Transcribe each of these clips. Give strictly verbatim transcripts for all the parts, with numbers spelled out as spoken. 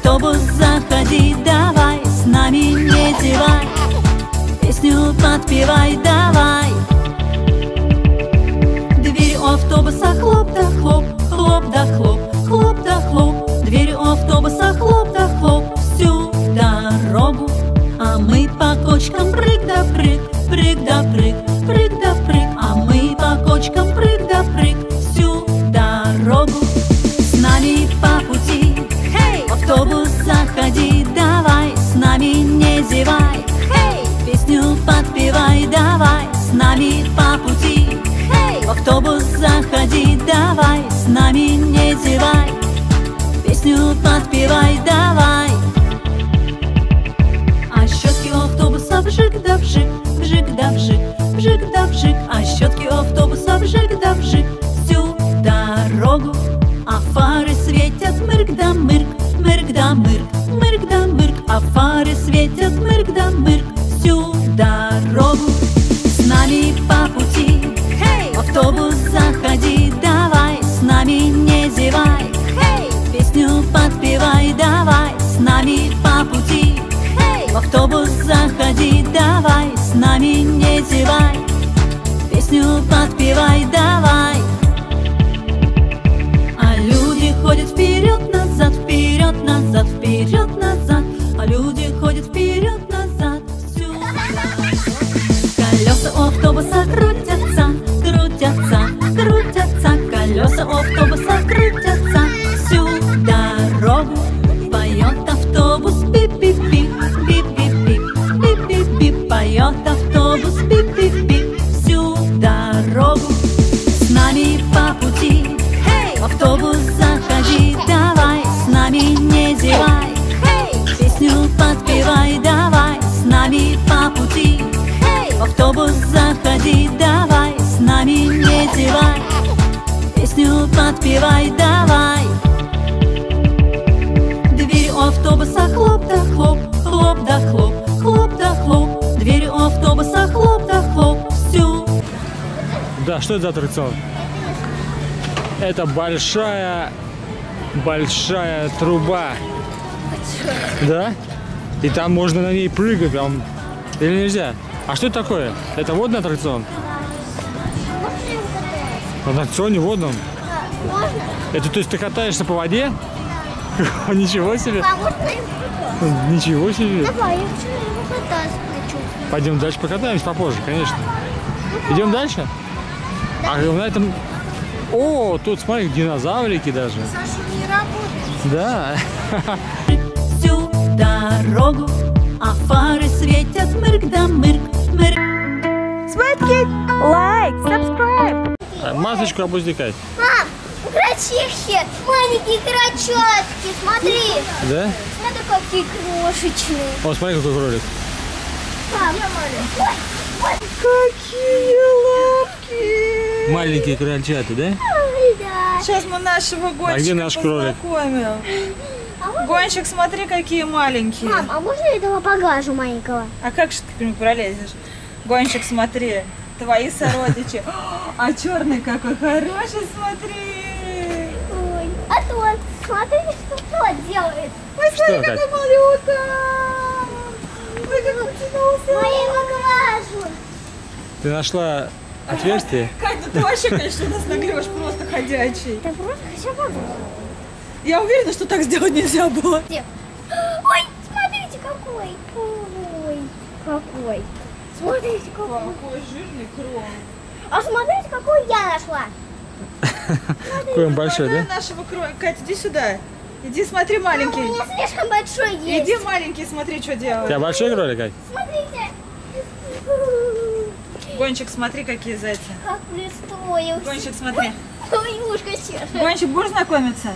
автобус заходи, давай, с нами не зевай, песню подпевай, давай. Дверь у автобуса хлоп да хлоп, хлоп да хлоп, хлоп да хлоп. Дверь у автобуса хлоп да хлоп всю дорогу, а мы по кочкам прыг да прыг, прыг да прыг, прыг да прыг, а мы по кочкам прыг да прыг всю дорогу. С нами по пути, hey! В автобус заходи, давай, с нами не зевай, hey! Песню подпевай, давай, с нами по пути, hey! В автобус заходи, давай, с нами не зевай, песню подпевай, давай. А щетки у автобуса вжик да вжик, вжик да вжик, вжик да вжик, а щетки у автобуса вжик да вжик всю дорогу, а фары светят мырк да мырк, мырк да мырк, мырк да мырк, а фары светят мырк да мырк всю дорогу. С нами по пути, hey! В автобус заходи, давай, с нами не зевай, hey! Песню подпевай, давай, с нами по пути, hey! В автобус заходи, давай, с нами не зевай, песню подпевай, давай. А люди ходят вперед-назад, вперед-назад, вперед-назад, а люди ходят вперед-назад всю дорогу. Колеса у автобуса крутятся, крутятся, крутятся, колеса у автобуса крутятся всю дорогу. Поет автобус пип-пип-пип, пип-пип-пип, пип-пип-пип, поет автобус пип-пип-пип всю дорогу. С нами по пути, hey! В автобус заходи, давай, с нами не зевай, hey! Песню подпевай, давай, с нами по пути, hey! В автобус заходи, давай, с нами не зевай, песню подпевай, давай. Дверь у автобуса хлоп да хлоп, хлоп да хлоп, хлоп да хлоп. Дверь у автобуса хлоп да хлоп всю. Да, что это за аттракцион? Это большая, большая труба. Да? И там можно на ней прыгать прям. Или нельзя? А что это такое? Это водный аттракцион? На аттракционе водном? Можно? Это то есть ты катаешься по воде? Ничего себе! Ничего себе! Давай, я хочу его кататься хочу. Пойдем дальше покатаемся попозже, конечно. Идем дальше? А на этом... О, тут смотри, динозаврики даже. Саша, не работает. Да. Всю дорогу, а фары светят мырк да мырк, мырк. Sweet лайк, subscribe. Масочку опусти, Кать. Мам, крольчихи, маленькие крольчатки, смотри. Да? Смотри, какие крошечные. О, смотри, какой кролик. Мам, ой, ой. Какие лапки. Маленькие крольчата, да? Ой, да. Сейчас мы нашего гонщика А где наш кролик? познакомим. А можно- Гонщик, смотри, какие маленькие. Мам, а можно я этого поглажу маленького? А как же ты к нему пролезешь? Гонщик, смотри, твои сородичи. А черный какой хороший, смотри. Ой, а тот, смотри, что тот делает. Ой, смотри, Что, Кать? какой малюка. Ой, как потянулся. Я его глажу. Ты нашла отверстие? Кать, ну ты вообще, конечно, нас наглешь, просто ходячий. Да просто хочу помочь. Я уверена, что так сделать нельзя было. Где? Ой, смотрите, какой. Ой, какой. Смотрите, какой. Какой жирный кролик. А смотрите, какой я нашла. Какой он большой, Поймай да? нашего кролика. Катя, иди сюда. Иди смотри, У маленький. меня слишком большой есть. Иди, маленький, смотри, что У делает. тебя большой кролик, Кать? Смотрите. Гонщик, смотри, какие зайцы. Как пристроился. Гонщик, смотри. Ой, ушко чешет. Гонщик, будешь знакомиться?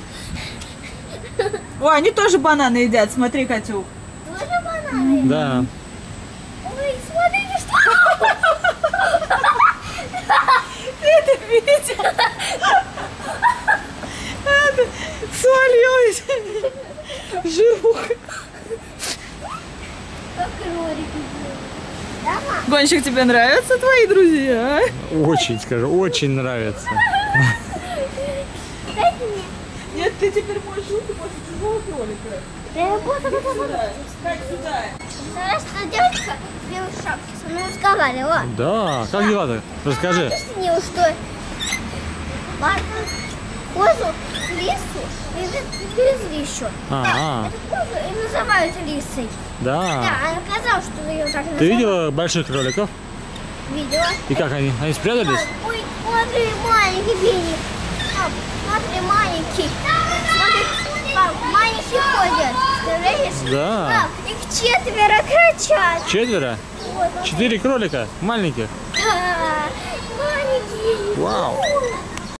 Ой, они тоже бананы едят, смотри, Катюх. Тоже бананы? Да. Ой, смотрите, что... Ты это видел? Это свалилась. Жируха. Как кролики делают. Да, мам? Гонщик, тебе нравятся твои друзья? а? Очень, скажу, очень нравится. Дайте мне. Нет, ты теперь можешь руки, можешь Какого кролика? Я буду Сюда. Как сюда? Знаешь, что девочка в белой шапке со мной разговаривала. Да, как дела-то? Расскажи. Объяснила, что Марка козу в лесу привезли еще. Ага. Эту козу и называют лисой. Да, Да. она сказала, что ее так называют. Ты видела больших кроликов? Видела. И как они? Они спрятались? Пап, ой, смотри, маленький Бенни. Пап, смотри, маленький. Смотри, пап, маленький ходят. Представляешь? Да. Пап, их четверо кричат. Четверо? Вот, Четыре кролика? Маленьких? да, маленькие. Вау.